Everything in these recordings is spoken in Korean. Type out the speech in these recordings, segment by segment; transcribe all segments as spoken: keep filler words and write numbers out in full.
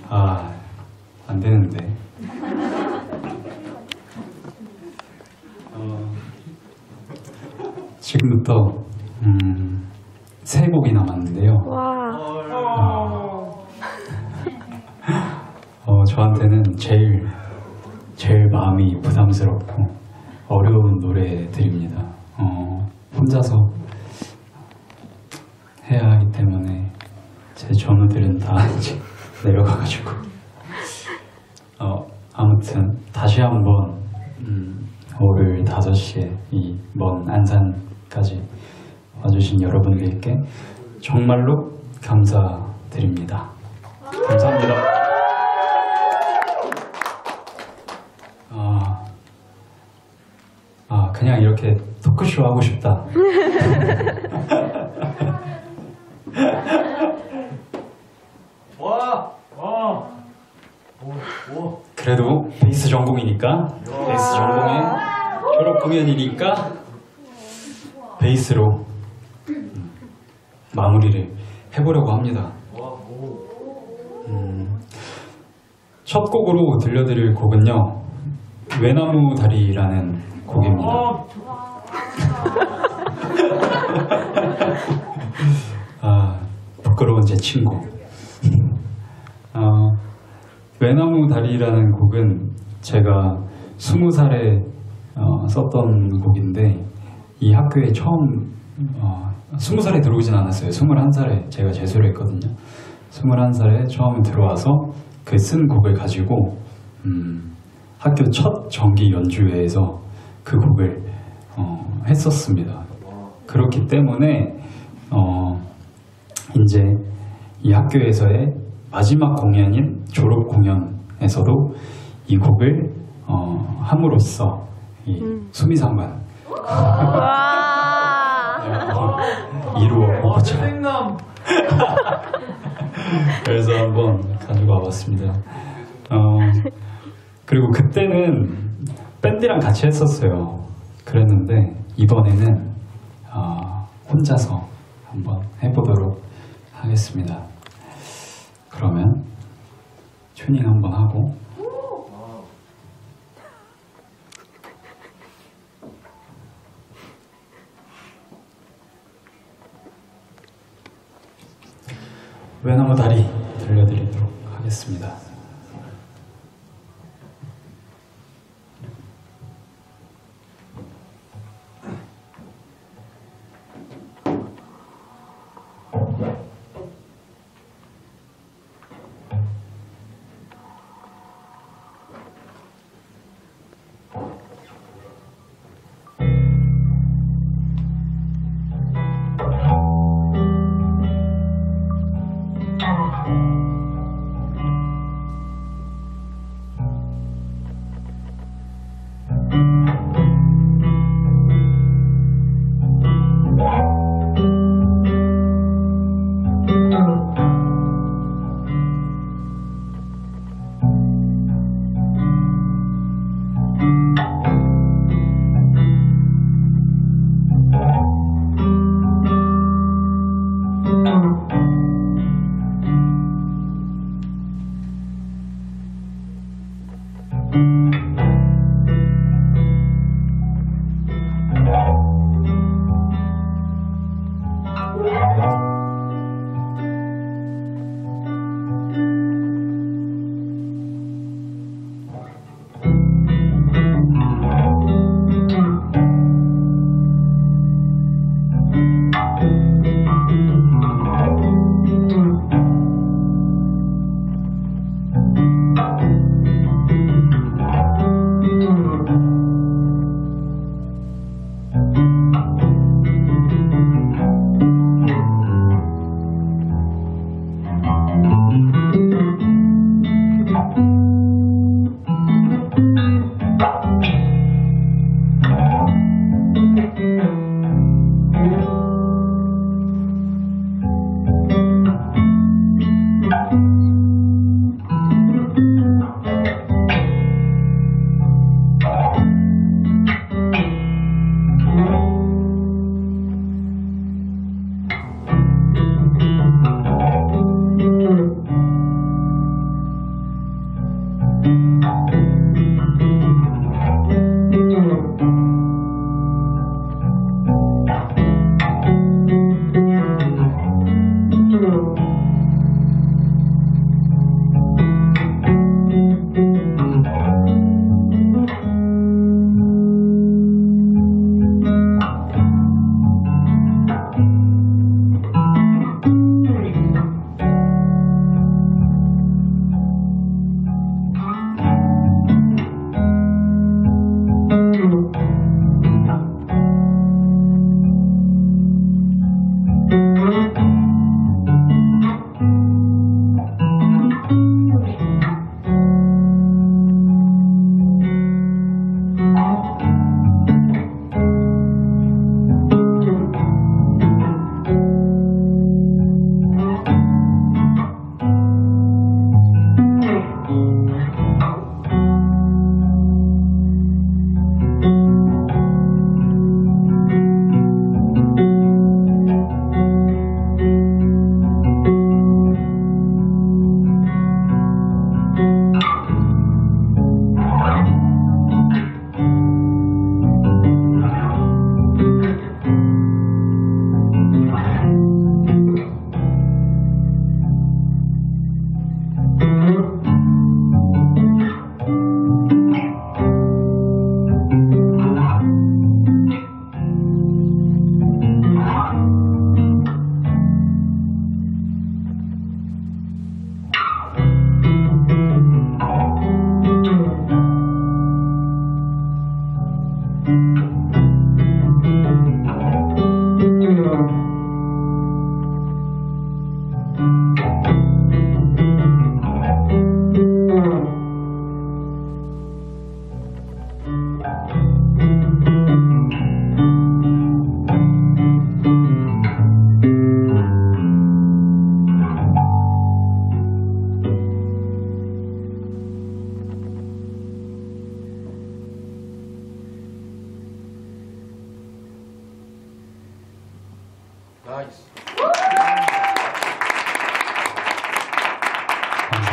아, 안 되는데. 어, 지금부터 음, 세 곡이 남았는데요. 와. 어, 어, 저한테는 제일 제일 마음이 부담스럽고 어려운 노래들입니다. 어, 혼자서 해야 하기 때문에 제 전우들은 다 이제 내려가가지고 어, 아무튼 다시 한번 음, 오늘 다섯 시에 이 먼 안산까지 와주신 여러분들께 정말로 감사드립니다. 감사합니다. 아, 아 그냥 이렇게 토크쇼 하고 싶다. 와! 와! 오, 오. 그래도 베이스 전공이니까 베이스 전공의 졸업 공연이니까 베이스로 음, 마무리를 해보려고 합니다. 와, 오. 음, 첫 곡으로 들려드릴 곡은요 외나무 다리라는 곡입니다. 어, 아, 부끄러운 제 친구. 어, 외나무 다리라는 곡은 제가 스무 살에 어, 썼던 곡인데 이 학교에 처음 어, 스무 살에 들어오진 않았어요. 스물한 살에 제가 재수를 했거든요. 스물한 살에 처음 들어와서 그 쓴 곡을 가지고 음, 학교 첫 정기 연주회에서 그 곡을 어, 했었습니다. 그렇기 때문에 어, 이제 이 학교에서의 마지막 공연인 졸업 공연에서도 이 곡을 어, 함으로써 이 음. 수미상관 와. 이루어 보고자 생남. 그래서 한번 가지고 와봤습니다. 어, 그리고 그때는 밴드랑 같이 했었어요. 그랬는데 이번에는 어, 혼자서 한번 해보도록 하겠습니다. 그러면 튜닝 한번 하고 외나무 다리 들려드리도록 하겠습니다.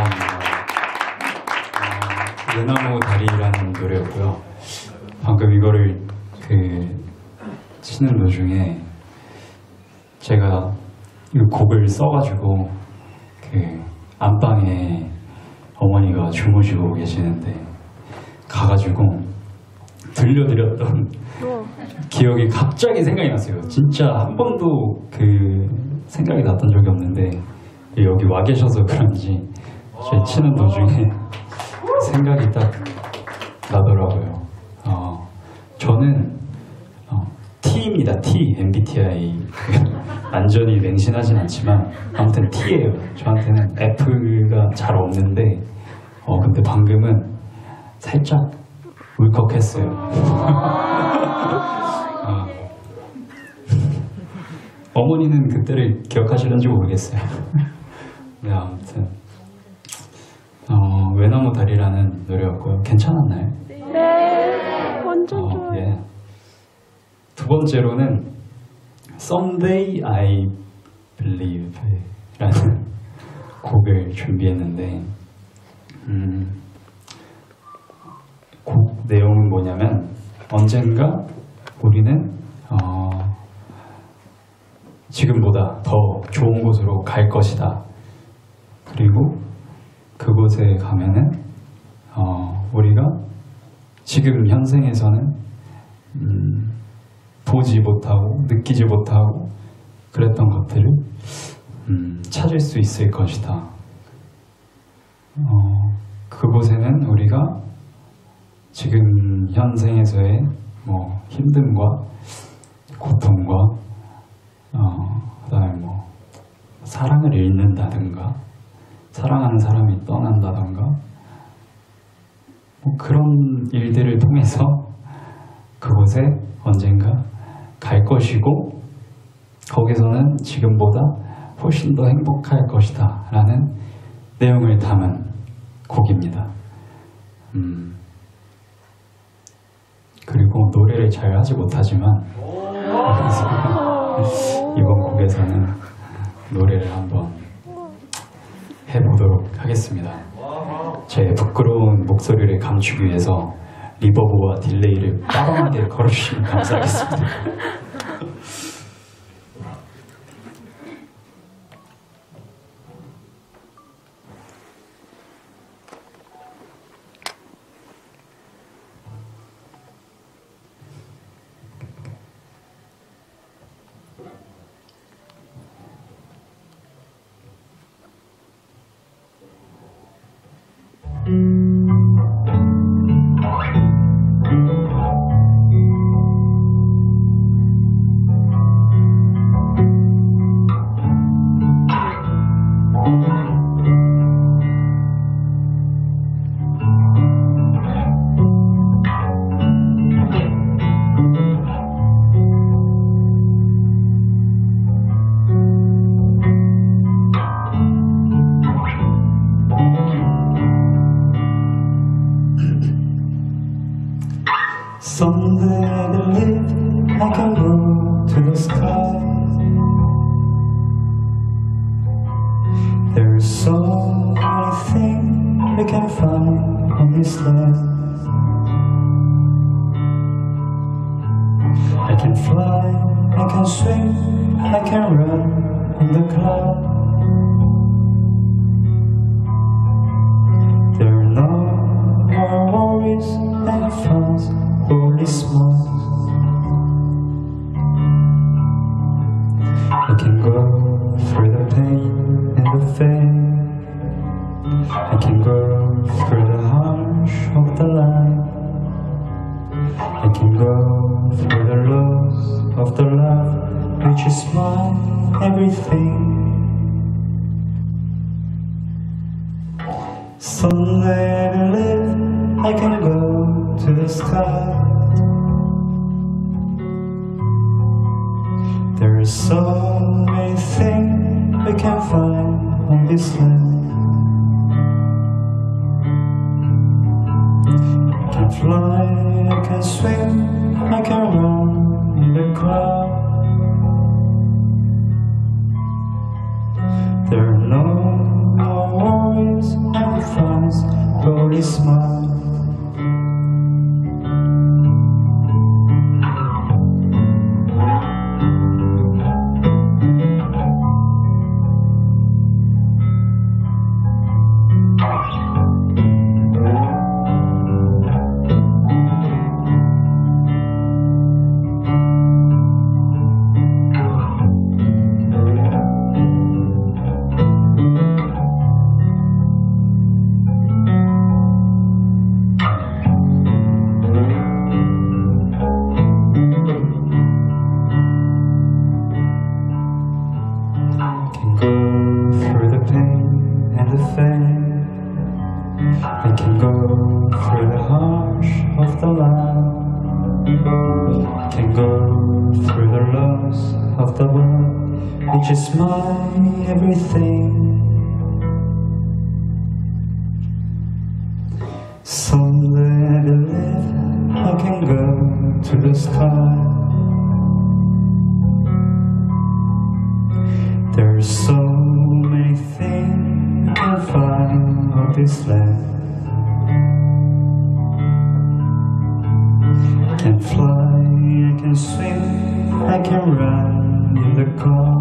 감사합니다. 어, 외나무 다리라는 노래였고요. 방금 이거를 그 치는 도중에 제가 이 곡을 써가지고 그 안방에 어머니가 주무시고 계시는데 가가지고 들려드렸던 기억이 갑자기 생각이 났어요. 진짜 한 번도 그 생각이 났던 적이 없는데 여기 와 계셔서 그런지 제 치는 도중에 생각이 딱 나더라고요. 어, 저는 어, T입니다. T, 엠비티아이. 완전히 맹신하진 않지만 아무튼 T예요. 저한테는 F가 잘 없는데 어, 근데 방금은 살짝 울컥했어요. 어. 어머니는 그때를 기억하시는지 모르겠어요. 네, 아무튼 어, 외나무 다리라는 노래였고요. 괜찮았나요? 네, 완전 어, 좋아요. 예. 두 번째로는 Someday I Believe 라는 곡을 준비했는데 음, 곡 내용은 뭐냐면 언젠가 우리는 어, 지금보다 더 좋은 곳으로 갈 것이다. 그리고 그곳에 가면은 어, 우리가 지금 현생에서는 음, 보지 못하고 느끼지 못하고 그랬던 것들을 음, 찾을 수 있을 것이다. 어, 그곳에는 우리가 지금 현생에서의 뭐 힘듦과 고통과 어, 그다음에 뭐 사랑을 잃는다든가 사랑하는 사람이 떠난다든가 뭐 그런 일들을 통해서 그곳에 언젠가 갈 것이고 거기서는 지금보다 훨씬 더 행복할 것이다 라는 내용을 담은 곡입니다. 음, 그리고 노래를 잘 하지 못하지만 이번 곡에서는 노래를 한번 해보도록 하겠습니다. 제 부끄러운 목소리를 감추기 위해서 리버브와 딜레이를 빠방하게 걸어주시면 감사하겠습니다. Someday I believe I can go to the sky. There's so many things we can find on this land. I can fly, I can swim, I can run in the cloud. There are no more worries and frowns, only smiles. I can go through the pain and the fame. I can go through the harsh of the life. I can go through the loss of the love, which is my everything. Someday I believe I can go to the sky. There are so many things we can find on this land. I can fly, I can swim, I can run in the crowd. There are no more worries only smile. I can go through the harsh of the land. I can go through the loss of the world, which is my everything. Someday I believe I can go to the sky. There's so many things you can find on this land. I can fly, I can swim, I can run in the car.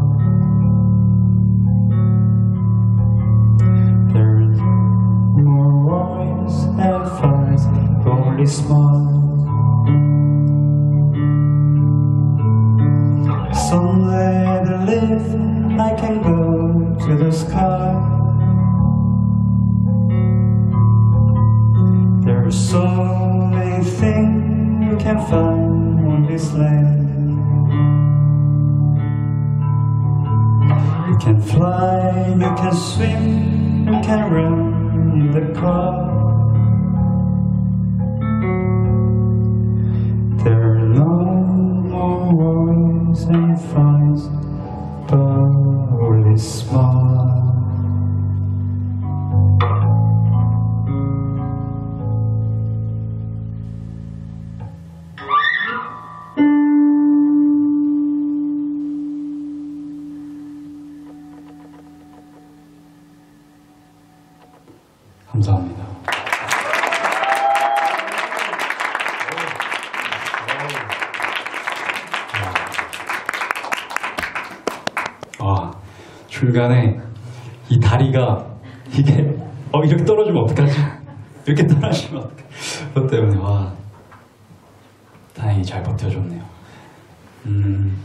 There's more wars and fights, only small. Someday I live, I can go to the sky. There are so many things you can find on this land. You can fly, you can swim, you can run in the car. There are no more wars and fights, but only smile. 감사합니다. 와, 중간에 이 다리가 이게 어 이렇게 떨어지면 어떡하지? 이렇게 떨어지면 어떡해? 그것 때문에 와 다행히 잘 버텨줬네요. 음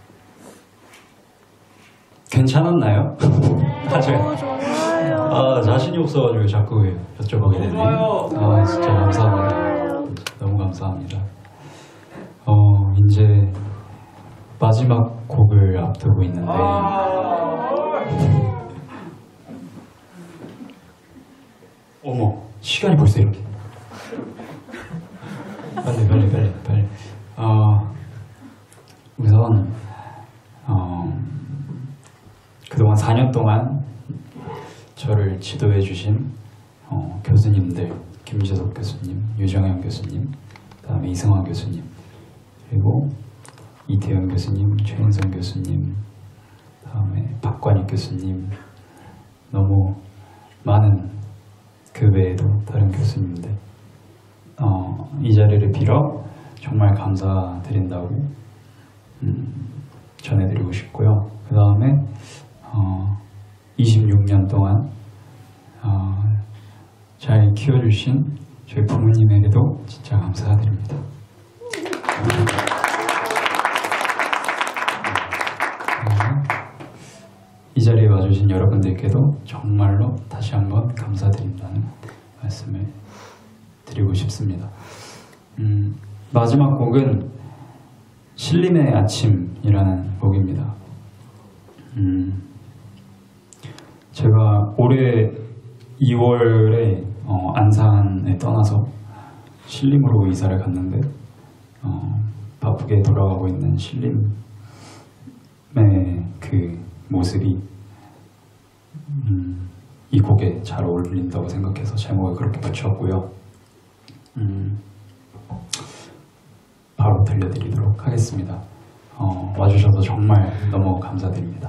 괜찮았나요? 나중에 너무 좋아요. 아 자신이 없어가지고 자꾸 여쭤보게 되네. 아 진짜 감사합니다. 너무 감사합니다. 어 이제 마지막 곡을 앞두고 있는데 어머 시간이 벌써 이렇게 빨리 빨리 빨리 빨리 어 우선 어 그동안 사 년 동안 저를 지도해 주신 어, 교수님들 김재석 교수님, 유정현 교수님, 그다음에 이승환 교수님, 그리고 이태현 교수님, 최인성 교수님, 다음에 박관익 교수님, 너무 많은 그 외에도 다른 교수님들 어, 이 자리를 빌어 정말 감사드린다고 음, 전해드리고 싶고요. 그 다음에 어, 이십육 년 동안 어, 잘 키워주신 저희 부모님에게도 진짜 감사드립니다. 이 자리에 와주신 여러분들께도 정말로 다시 한번 감사드린다는 말씀을 드리고 싶습니다. 음, 마지막 곡은 신림의 아침이라는 곡입니다. 음, 제가 올해 이월에 어, 안산에 떠나서 신림으로 이사를 갔는데 어, 바쁘게 돌아가고 있는 신림의 그 모습이 음, 이 곡에 잘 어울린다고 생각해서 제목을 그렇게 붙였고요. 음, 바로 들려드리도록 하겠습니다. 어, 와주셔서 정말 너무 감사드립니다.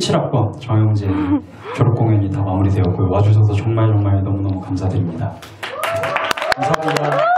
십칠 학번 정영재 졸업 공연이 다 마무리되었고요. 와주셔서 정말 정말 너무너무 감사드립니다. 감사합니다.